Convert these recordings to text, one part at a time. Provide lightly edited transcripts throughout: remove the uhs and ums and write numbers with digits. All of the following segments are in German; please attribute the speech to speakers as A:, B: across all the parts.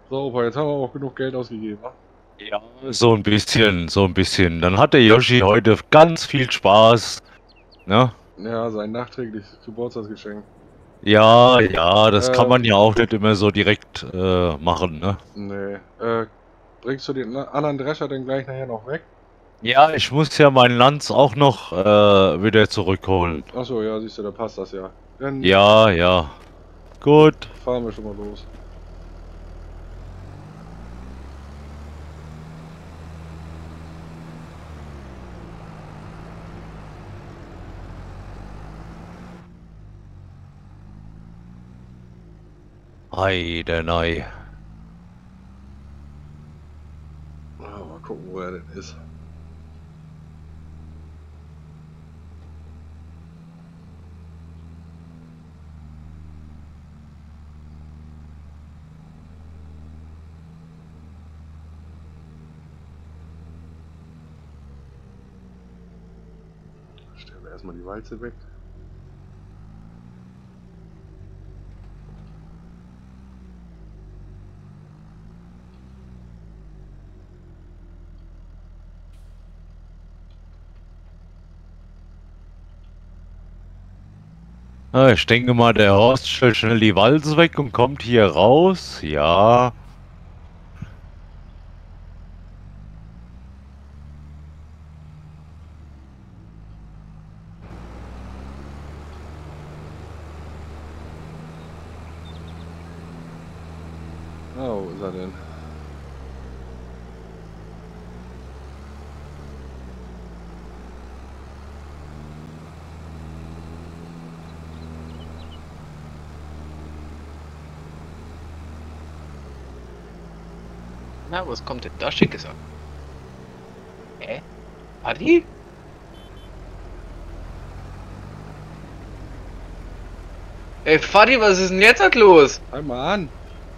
A: So, Opa, jetzt haben wir auch genug Geld ausgegeben, wa?
B: Ja, so ein bisschen, so ein bisschen. Dann hat der Yoshi heute ganz viel Spaß, ne?
A: Ja, sein nachträgliches Geburtstagsgeschenk.
B: Ja, ja, das kann man
A: Ähm,
B: ja auch nicht immer so direkt machen, ne?
A: nee. Bringst du den anderen Drescher denn gleich nachher noch weg?
B: Ja, ich muss ja meinen Lanz auch noch wieder zurückholen.
A: Achso, ja, siehst du, da passt das ja. Dann
B: Ja, ja. Gut.
A: fahren wir schon mal los.
B: Heidenei.
A: Mal gucken, wo er denn ist. Stellen wir erstmal die Walze weg.
B: Ja, ich denke mal, der Horst stellt schnell die Walze weg und kommt hier raus. Ja.
A: Ah, wo ist er denn?
C: Na, was kommt denn da Schickes an? Hä? Adi? Ey, Fadi, was ist denn jetzt halt los?
A: Einmal an!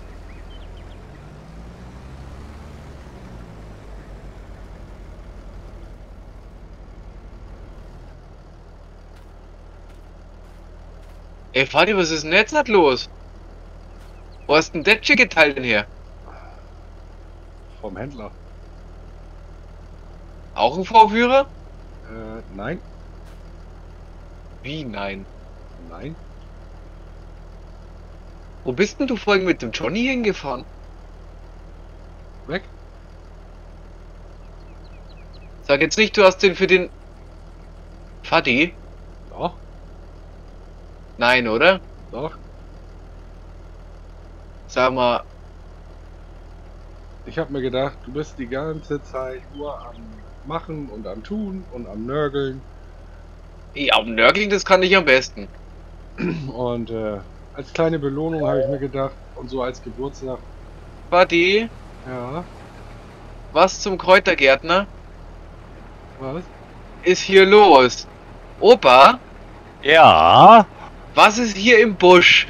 C: Ey, Fadi, was ist denn jetzt halt los? Wo hast denn das schicke Teil denn her?
A: Vom Händler.
C: Auch ein Vorführer?
A: Nein.
C: Wie, nein?
A: Nein.
C: Wo bist denn du vorhin mit dem Johnny hingefahren?
A: Weg.
C: Sag jetzt nicht, du hast den für den... Fadi?
A: Doch.
C: Nein, oder?
A: Doch.
C: Sag mal,
A: Ich habe mir gedacht, du bist die ganze Zeit nur am Machen und am Tun und am Nörgeln.
C: ja, am Nörgeln, das kann ich am besten.
A: Und als kleine Belohnung habe ich mir gedacht, und so als Geburtstag,
C: Fadi,
A: ja,
C: was zum Kräutergärtner
A: was?
C: ist hier los? Opa,
B: Ja.
C: was ist hier im Busch?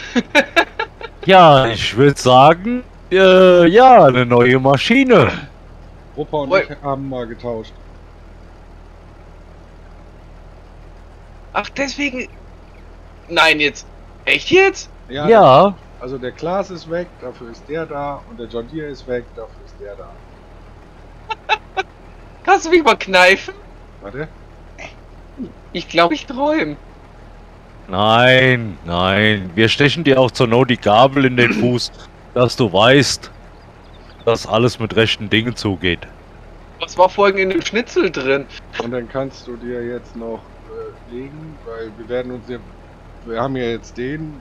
B: Ja, ich würde sagen, ja, eine neue Maschine.
A: Opa und
C: Ui.
A: ich haben mal getauscht.
C: Ach, deswegen... Nein, jetzt... Echt jetzt?
A: Ja,
B: Ja.
A: also der Klaas ist weg, dafür ist der da. Und der John Deere ist weg, dafür ist der da.
C: Kannst du mich mal kneifen?
A: Warte.
C: Ich glaube, ich träume.
B: Nein, nein. Wir stechen dir auch zur Not die Gabel in den Fuß, dass du weißt, dass alles mit rechten Dingen zugeht.
C: Was war vorhin in dem Schnitzel drin?
A: Und dann kannst du dir jetzt noch legen, weil wir werden uns ja... Wir haben ja jetzt den...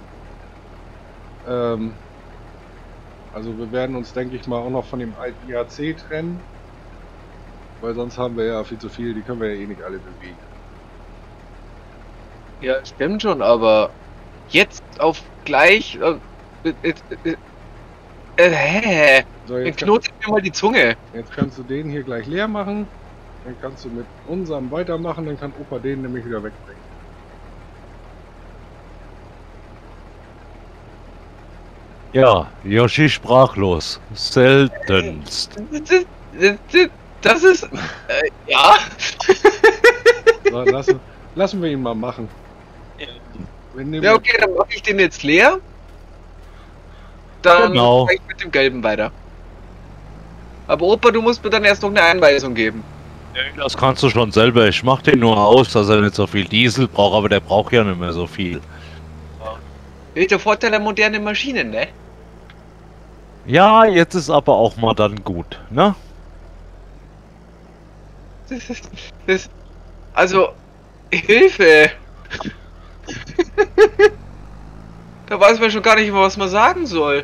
A: also wir werden uns, denke ich mal, auch noch von dem alten IAC trennen. Weil sonst haben wir ja viel zu viel, die können wir ja eh nicht alle bewegen.
C: Ja, stimmt schon, aber... Jetzt auf gleich... hä?
A: So,
C: Dann
A: jetzt,
C: knotet mir mal die Zunge.
A: jetzt kannst du den hier gleich leer machen. Dann kannst du mit unserem weitermachen, dann kann Opa den nämlich wieder wegbringen.
B: Ja, Yoshi sprachlos. Seltenst.
C: Das ist... ja?
A: So, lassen wir ihn mal machen. Wir nehmen
C: Ja, okay, dann mache ich den jetzt leer. Dann
B: Genau.
C: fahr ich mit dem Gelben weiter. Aber Opa, du musst mir dann erst noch eine Einweisung geben.
B: Das kannst du schon selber. Ich mach den nur aus, dass er nicht so viel Diesel braucht, aber der braucht ja nicht mehr so viel.
C: Das ist der Vorteil der modernen Maschinen, ne?
B: Ja, jetzt ist aber auch mal dann gut, ne?
C: Das, also, Hilfe! Da weiß man schon gar nicht mehr, was man sagen soll.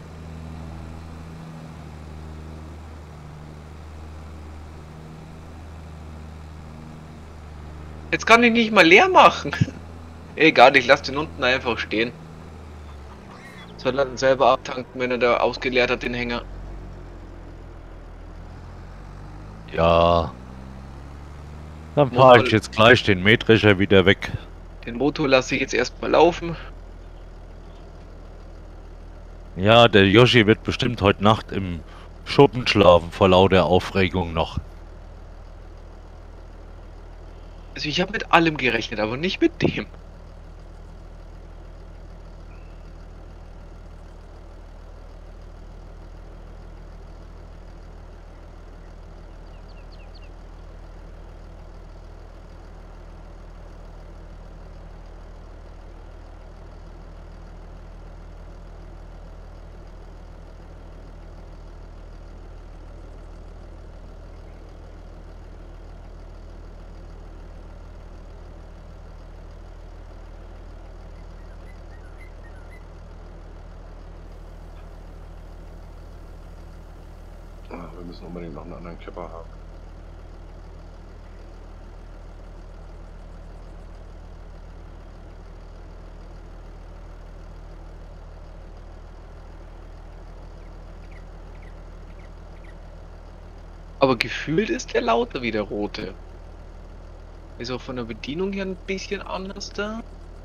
C: Jetzt kann ich nicht mal leer machen. Egal, ich lasse den unten einfach stehen. Soll er dann selber abtanken, wenn er da ausgeleert hat, den Hänger.
B: Ja. Dann fahre ich jetzt gleich den Mähdrescher wieder weg.
C: Den Motor lasse ich jetzt erstmal laufen.
B: Ja, der Yoshi wird bestimmt heute Nacht im Schuppen schlafen vor lauter Aufregung noch.
C: Also ich habe mit allem gerechnet, aber nicht mit dem.
A: Wir müssen unbedingt noch einen anderen Kipper haben.
C: Aber gefühlt ist der lauter wie der rote. Ist auch von der Bedienung her ein bisschen anders da.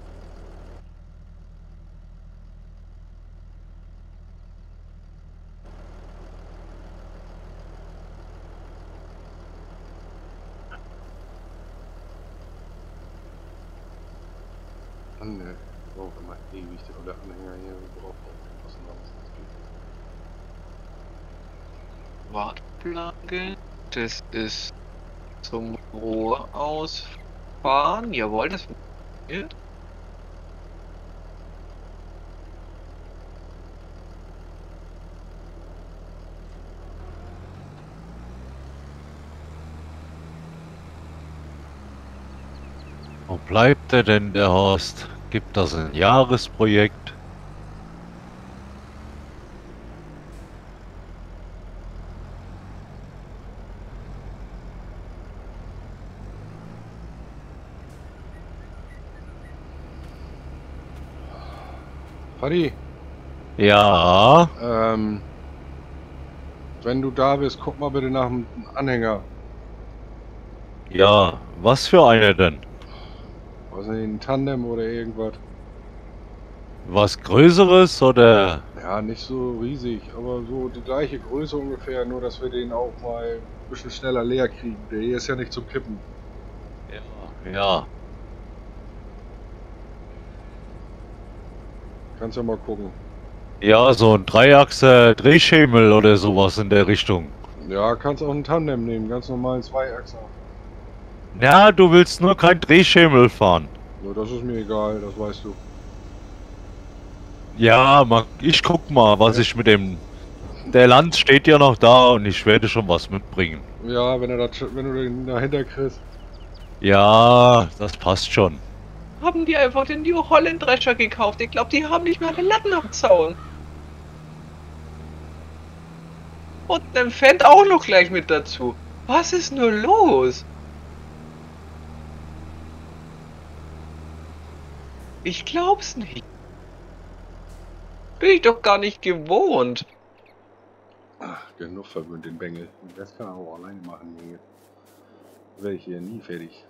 A: Ne, wir brauchen immer ewig die olle Anhänger hier. Wir brauchen was anderes.
C: Wartplage. Das ist zum Rohr ausfahren. Jawohl, das funktioniert.
B: Wo bleibt er denn, der Horst? Gibt das ein Jahresprojekt?
A: Paddy,
B: Ja,
A: wenn du da bist, guck mal bitte nach dem Anhänger.
B: ja. Was für einer denn?
A: Was nicht, ein Tandem oder irgendwas.
B: Was Größeres oder?
A: Ja, nicht so riesig, aber so die gleiche Größe ungefähr, nur dass wir den auch mal ein bisschen schneller leer kriegen. Der hier ist ja nicht zum Kippen.
B: Ja.
A: Kannst ja mal gucken.
B: Ja, so ein Dreiachser Drehschemel oder sowas in der Richtung.
A: Ja, kannst auch einen Tandem nehmen, ganz normalen Zweiachser.
B: Ja, du willst nur kein Drehschemel fahren.
A: So, das ist mir egal, das weißt du.
B: Ja, ich guck mal, was ich mit dem... Der Land steht ja noch da und ich werde schon was mitbringen.
A: Ja, wenn du den dahinter kriegst.
B: Ja, das passt schon.
C: Haben die einfach den New Holland Drescher gekauft? Ich glaube, die haben nicht mal den Latten am Zaun. Und einen Fendt auch noch gleich mit dazu. Was ist nur los? Ich glaub's nicht. Bin ich doch gar nicht gewohnt.
A: Ach, genug verwöhnt den Bengel. Das kann er auch alleine machen hier. Wäre ich hier nie fertig.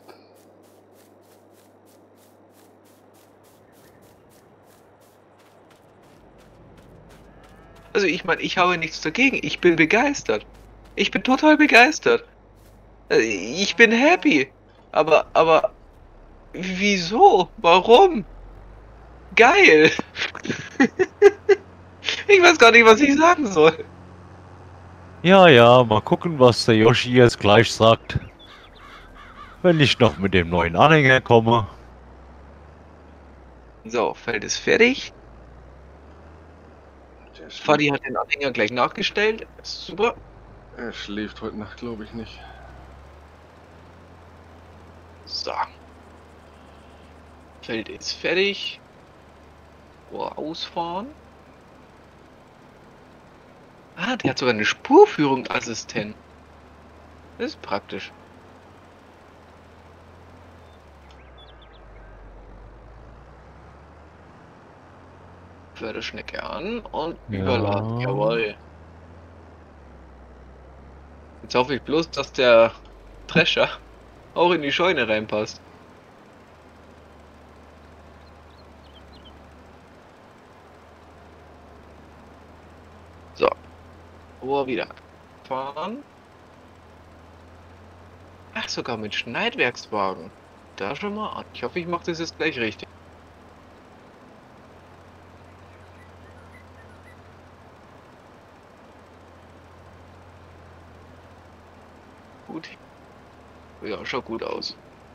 C: Also ich meine, ich habe nichts dagegen. Ich bin begeistert. Ich bin total begeistert. Ich bin happy. Aber, wieso? Warum? Geil. Ich weiß gar nicht, was ich sagen soll.
B: Ja, ja, mal gucken, was der Yoshi jetzt gleich sagt. Wenn ich noch mit dem neuen Anhänger komme.
C: So, Feld ist fertig.
A: Der
C: Fadi
A: schläft,
C: hat den Anhänger gleich nachgestellt. Super.
A: er schläft heute Nacht, glaube ich, nicht.
C: So. Feld ist fertig. Ausfahren. Ah, der hat sogar eine Spurführungsassistent. Das ist praktisch. Förderschnecke an und
B: Ja.
C: überladen. Jawohl. Jetzt hoffe ich bloß, dass der Drescher auch in die Scheune reinpasst. So. Ohr wieder fahren. Ach, sogar mit Schneidwerkswagen. Da schon mal an. Ich hoffe, ich mache das jetzt gleich richtig. Gut. Ja, schaut gut aus.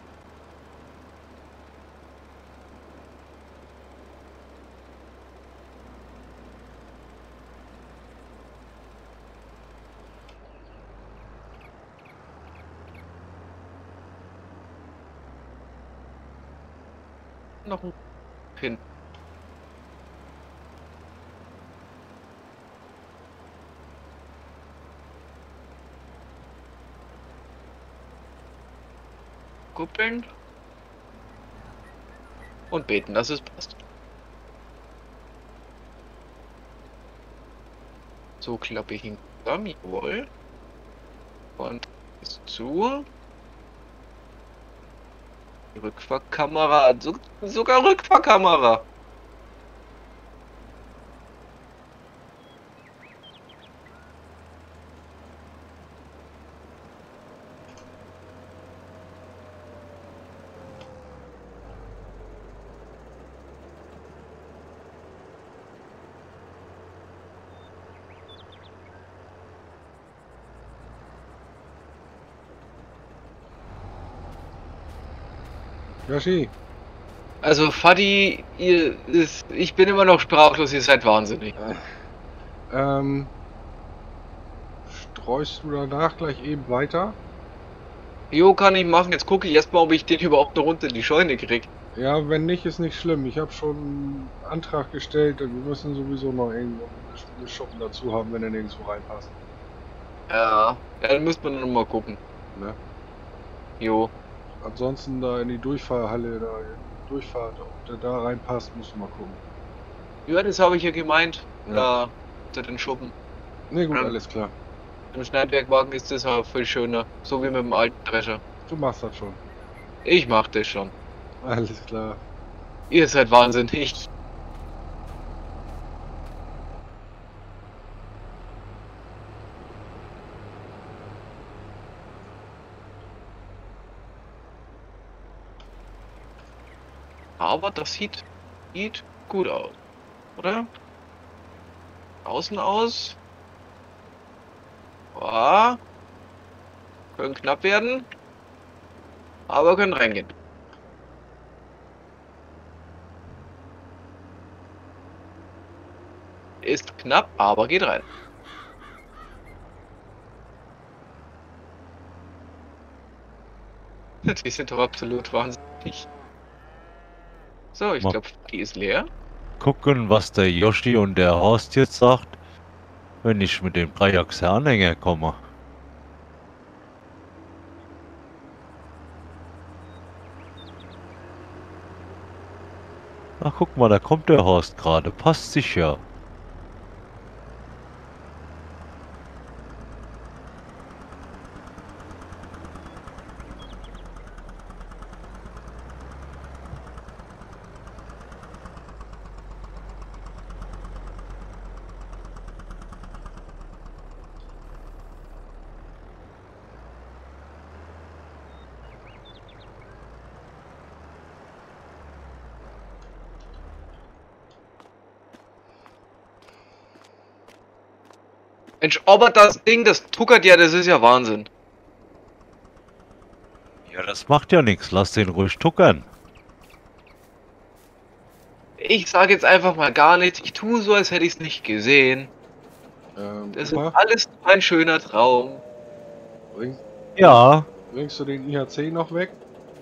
C: Noch ein Pin. Kuppeln. Und beten, dass es passt. So klappe ich ihn zusammen, jawohl. Und ist zu. Die Rückfahrkamera, sogar Rückfahrkamera.
A: Yoshi,
C: Also Fadi, ich bin immer noch sprachlos, ihr seid wahnsinnig.
A: streust du danach gleich eben weiter?
C: Jo, kann ich machen. Jetzt gucke ich erstmal, ob ich den überhaupt noch runter in die Scheune krieg.
A: Ja, wenn nicht, ist nicht schlimm. Ich habe schon einen Antrag gestellt und wir müssen sowieso noch irgendwo eine Schuppen dazu haben, wenn er nirgendwo reinpasst.
C: Ja, dann müsste man noch mal gucken.
A: Ne?
C: Jo.
A: Ansonsten da in die Durchfahrhalle, da in die Durchfahrt, ob der da reinpasst, muss man mal gucken.
C: Ja, das habe ich ja gemeint.
A: Ja.
C: Da, zu den Schuppen.
A: Ne, gut,
C: Ja.
A: alles klar.
C: Im Schneidwerkwagen ist das auch viel schöner. So wie mit dem alten Drescher.
A: Du machst das schon.
C: Ich mach das schon.
A: Alles klar.
C: Ihr seid wahnsinnig. Aber das sieht gut aus, oder? Außen aus. Ja. Können knapp werden. Aber können reingehen. Ist knapp, aber geht rein. Die sind doch absolut wahnsinnig. So, ich
B: Ma-
C: glaube, die ist leer.
B: Gucken, was der Yoshi und der Horst jetzt sagt, wenn ich mit dem Dreiachse-Anhänger komme. Ach, guck mal, da kommt der Horst gerade. Passt sicher.
C: Mensch, aber das Ding, das tuckert ja, das ist ja Wahnsinn.
B: Ja, das macht ja nichts. Lass den ruhig tuckern.
C: Ich sage jetzt einfach mal gar nichts. Ich tue so, als hätte ich es nicht gesehen. Das ist
A: Opa,
C: alles nur ein schöner Traum.
B: Ja,
A: bringst du den IHC noch weg?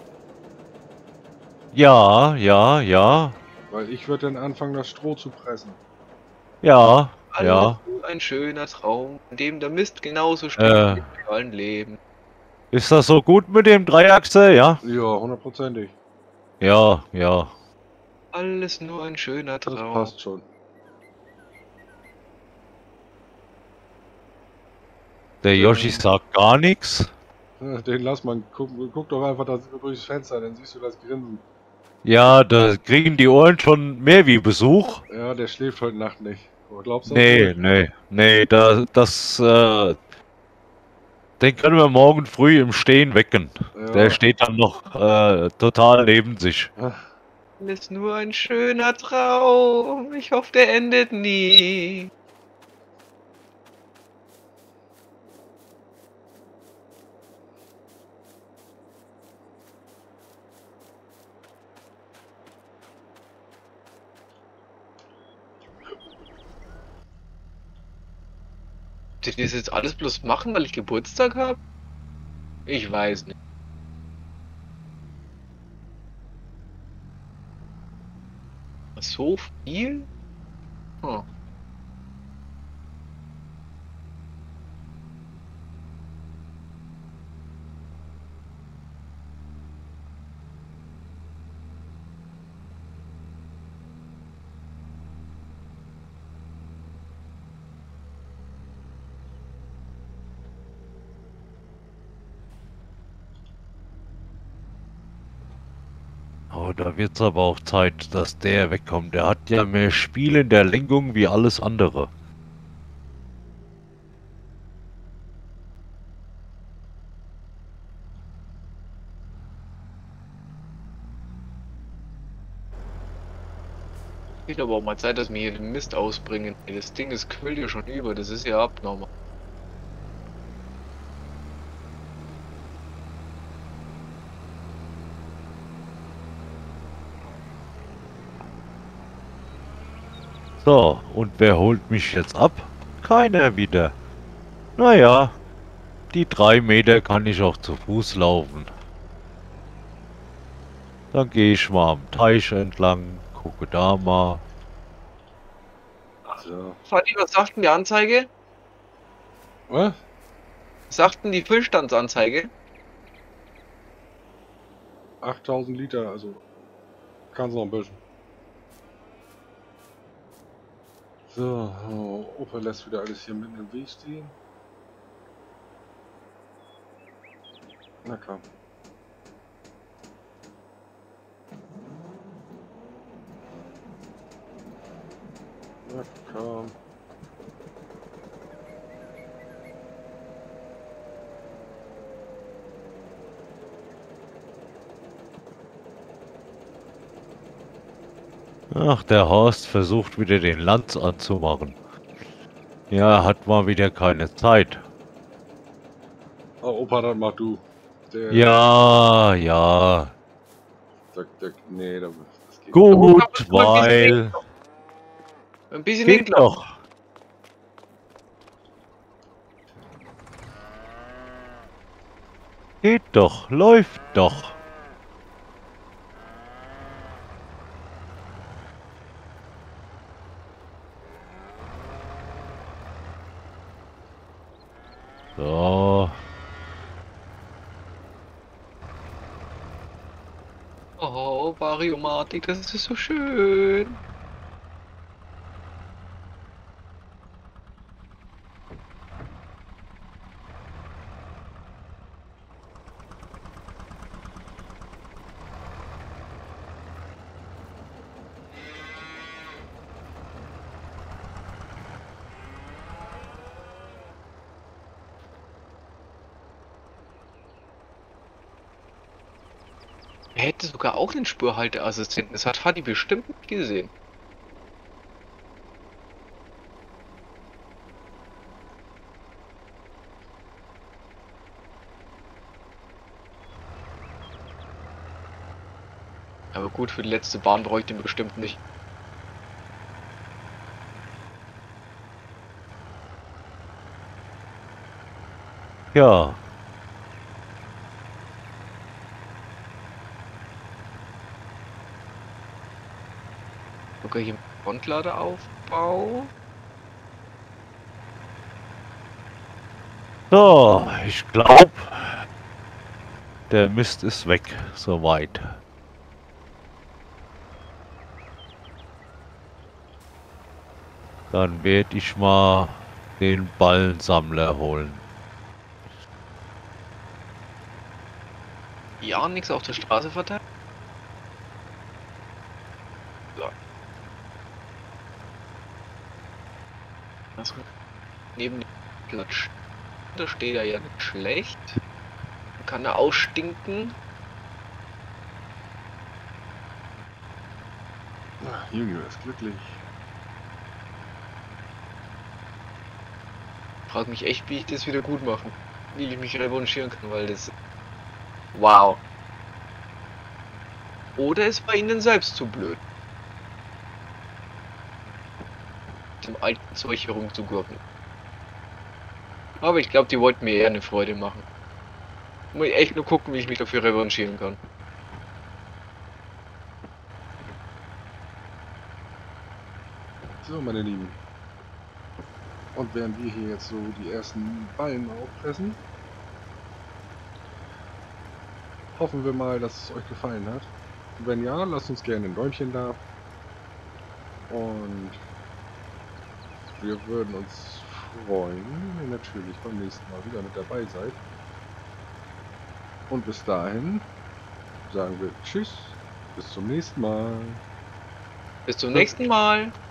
B: ja, ja, ja,
A: Weil ich würde dann anfangen, das Stroh zu pressen.
B: ja,
C: Alles
B: ja.
C: nur ein schöner Traum, in dem der Mist genauso steht
B: Äh.
C: wie im realen Leben.
B: Ist das so gut mit dem Dreiachse? Ja?
A: Ja, hundertprozentig.
B: Ja, ja.
C: Alles nur ein schöner
A: Das
C: Traum.
A: passt schon.
B: Der Yoshi sagt gar nichts.
A: Den lass mal. Guck doch einfach durchs Fenster, dann siehst du das Grinsen.
B: Ja, da kriegen die Ohren schon mehr wie Besuch.
A: Ja, der schläft heute Nacht nicht. Aber glaubst du
B: Nee, nee, den können wir morgen früh im Stehen wecken.
A: Ja.
B: Der steht dann noch total neben sich.
C: Alles nur ein schöner Traum. Ich hoffe, der endet nie. Soll ich das jetzt alles bloß machen, weil ich Geburtstag habe? Ich weiß nicht. So viel? Hm.
B: Oh, da wird's aber auch Zeit, dass der wegkommt. Der hat ja mehr Spiel in der Lenkung wie alles andere.
C: Wird aber auch mal Zeit, dass wir hier den Mist ausbringen. Ey, das Ding, das quillt ja schon über, das ist ja abnormal.
B: So, und wer holt mich jetzt ab? Keiner wieder. Naja, die 3 Meter kann ich auch zu Fuß laufen. Dann gehe ich mal am Teich entlang, gucke da mal.
A: So.
C: Fadi, was sagt denn die Anzeige?
A: Was?
C: Was sagt denn die Füllstandsanzeige?
A: 8000 Liter, also kannst noch ein bisschen. So, Opa lässt wieder alles hier mitten im Weg stehen. Na komm. Na komm.
B: Ach, der Horst versucht wieder den Lanz anzumachen. Ja, er hat mal wieder keine Zeit.
A: Oh, Opa, dann mach du. Der,
B: Ja, ja.
A: nee, das geht
B: Gut,
C: Guck mal,
B: weil...
C: Ein bisschen
B: Geht
C: hinten.
B: doch. Geht doch, läuft doch. So.
C: Oh, Variomatik, das ist so schön. Er hätte sogar auch den Spurhalteassistenten. Das hat Fadi bestimmt nicht gesehen. Aber gut, für die letzte Bahn brauche ich den bestimmt nicht.
B: Ja,
C: Okay, hier Frontladeraufbau.
B: so, ich glaube, der Mist ist weg, soweit. Dann werde ich mal den Ballensammler holen.
C: Ja, nichts auf der Straße verteilt. So. Also, neben dem Platz. Da steht er ja nicht schlecht. Kann er ausstinken.
A: Junior ist glücklich.
C: Frag mich echt, wie ich das wieder gut machen. Wie ich mich revanchieren kann, weil das. Wow. Oder es war ihnen selbst zu blöd. Dem alten Zeug herumzugurken. Aber ich glaube, die wollten mir eher eine Freude machen. Muss ich echt nur gucken, wie ich mich dafür revanchieren kann.
A: So, meine Lieben. Und während wir hier jetzt so die ersten Ballen aufpressen, hoffen wir mal, dass es euch gefallen hat. Und wenn ja, lasst uns gerne ein Däumchen da. Und wir würden uns freuen, wenn ihr natürlich beim nächsten Mal wieder mit dabei seid. Und bis dahin sagen wir Tschüss, bis zum nächsten Mal.
C: Bis zum nächsten Mal.